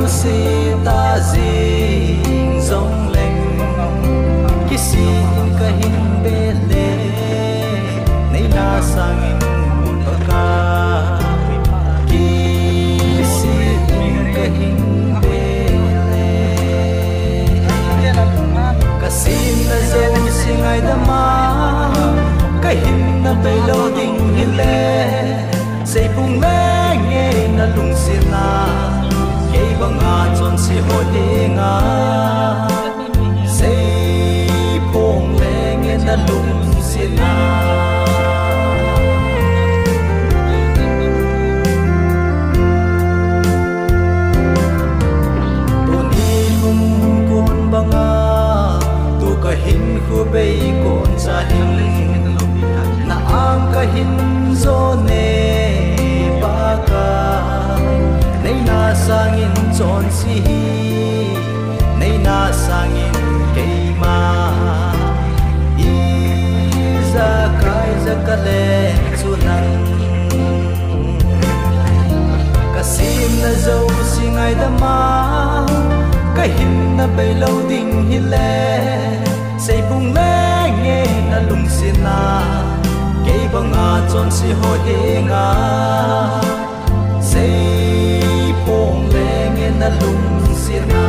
si ta ding dòng leng ki si ka hin be le nei na sang in ka ki si ka hin be le ka sin na zo singai da ma ka hin na be lo ding hi le say phung le nghe na lung sin na ke bang a chon si ho de nga say phung le nghe na lung sin na tu ni lung kon bang a tu ka hin khu be kon sa hin na ang ka hin zo ne nei na sangin chon si nei na sangin keima i za kai za kale chunan kasim na zo singai da ma ka hin na bei lo ding hi le sei bung le nge na lung sin na ke bang a chon si ho he nga say phong le nghe na lung xiên na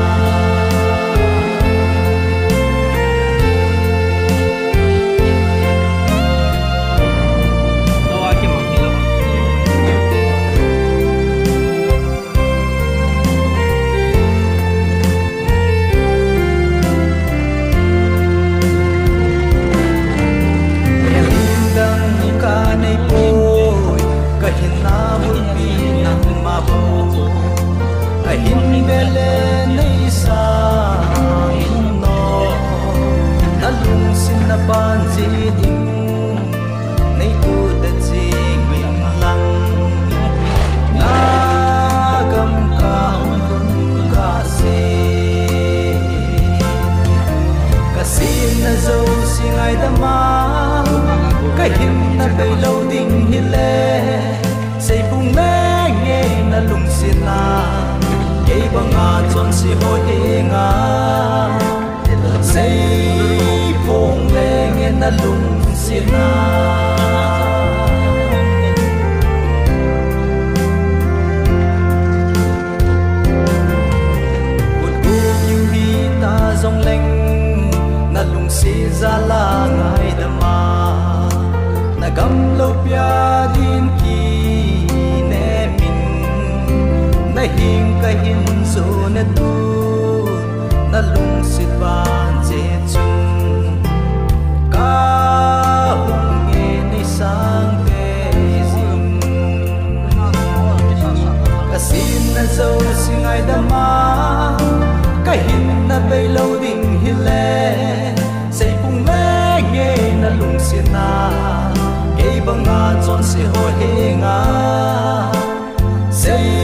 hin bele nei sa in no na lung sin na ban ji ding nei ku da ji min lang na gam ka hun ka se ka sin na zo singai da ma ka hin na be lo ding hi le sei bung me nghe na lung sin na cái băng a chọn si ho he nga say phong le nghe na lung xiên na một cu yêu hi ta dòng leng na lung si ra la ngai da ma na gam lo pya din ki ne min na hing ka hin so na tu na lung sit ban che chung ka hong nghe nei sang te zing ka sin na zo singai da ma ka hin na bei lo ding hi le sei phung me nghe na lung sin na ke bang a chon si ho he nga say